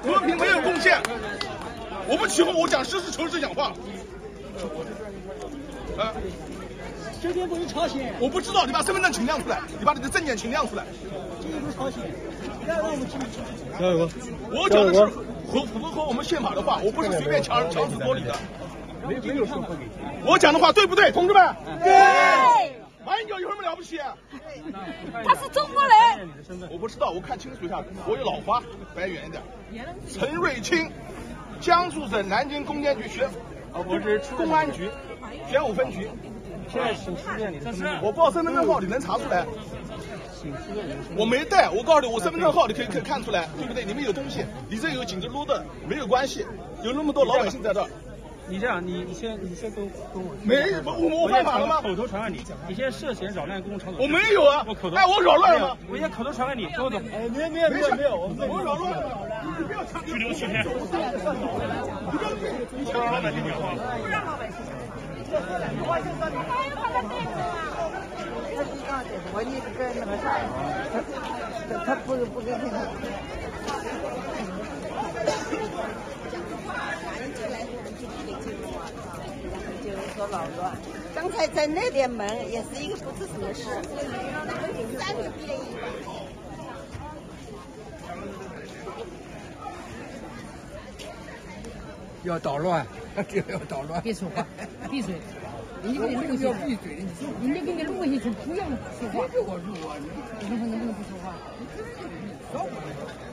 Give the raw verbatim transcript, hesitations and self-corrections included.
和平没有贡献。我不起哄，我讲实事求是讲话。啊， 这边不是朝鲜。 我不知道，你把身份证请亮出来，你把你的证件请亮出来。 这边不是朝鲜，不要让我们进去。 加油！ 我讲的是合符合我们宪法的话，我不是随便强强词夺理的。 没没有说不给。 我讲的话对不对，同志们？ 对。 马英九有什么了不起？ 他是中国人。 我不知道，我看清楚一下子，我有老花，摆远一点。陈瑞清，江苏省南京公检局宣，哦，不是公安局宣武分局。 现在请示验你的身份证。 我报身份证号，你能查出来？我没带，我告诉你，我身份证号你可以可以看出来，对不对？你们有东西，你这有警察撸的没有关系，有那么多老百姓在这儿。 你这样，你你先你先跟跟我没我我犯法了吗？ 口头传给你，你现在涉嫌扰乱公共场所。 我没有啊， 我口头哎，我扰乱了吗？ 我先口头传给你，跟我走。 哎，没有没有没有没有，我们我扰乱了，你不要抢拘留七天。你抢老百姓讲话。 不让老百姓。我就说你还有他的妹子啊。 我一直跟那个啥，他他不不给他。就是说扰乱。刚才在那边门也是一个不知什么事。三个变异。 要捣乱，这要捣乱。 别说话，闭嘴。你给你录下，闭嘴。你说，人家给你录下去，不要说话。给我录啊！你能不能不说话？